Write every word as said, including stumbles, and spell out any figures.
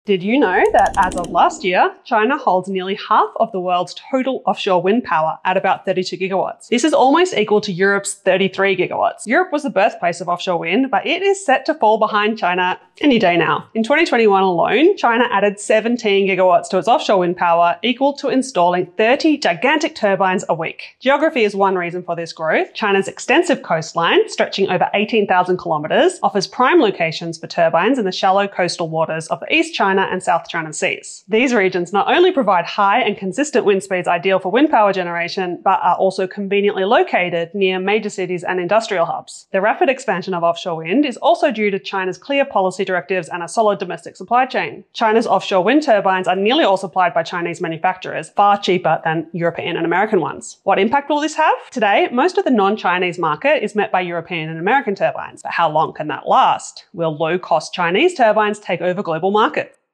Did you know that as of last year, China holds nearly half of the world's total offshore wind power at about thirty-two gigawatts? This is almost equal to Europe's thirty-three gigawatts. Europe was the birthplace of offshore wind, but it is set to fall behind China any day now. In twenty twenty-one alone, China added seventeen gigawatts to its offshore wind power, equal to installing thirty gigantic turbines a week. Geography is one reason for this growth. China's extensive coastline, stretching over eighteen thousand kilometers, offers prime locations for turbines in the shallow coastal waters of the East China and South China Seas. These regions not only provide high and consistent wind speeds ideal for wind power generation, but are also conveniently located near major cities and industrial hubs. The rapid expansion of offshore wind is also due to China's clear policy directives and a solid domestic supply chain. China's offshore wind turbines are nearly all supplied by Chinese manufacturers, far cheaper than European and American ones. What impact will this have? Today, most of the non-Chinese market is met by European and American turbines, but how long can that last? Will low-cost Chinese turbines take over global markets?